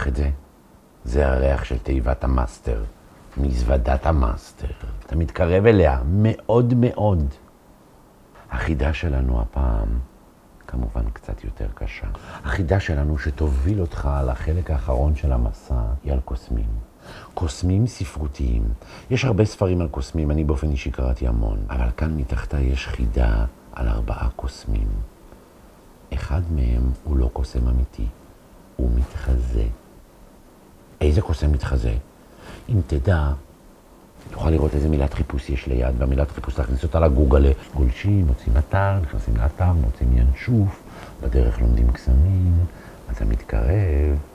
ריח את זה? זה הריח של תיבת המאסטר, מזוודת המאסטר. אתה מתקרב אליה מאוד מאוד. החידה שלנו הפעם, כמובן קצת יותר קשה. החידה שלנו שתוביל אותך לחלק האחרון של המסע, היא על קוסמים. קוסמים ספרותיים. יש הרבה ספרים על קוסמים, אני באופן אישי קראתי המון. אבל כאן מתחתה יש חידה על 4 קוסמים. אחד מהם הוא לא קוסם אמיתי, הוא מתחזה. איזה קוסם מתחזה? אם תדע, תוכל לראות איזה מילת חיפוש יש ליד, והמילת חיפוש להכניס אותה לגוגל. גולשים, מוצאים אתר, נכנסים לאתר, מוצאים ינשוף, בדרך לומדים קסמים, אתה מתקרב,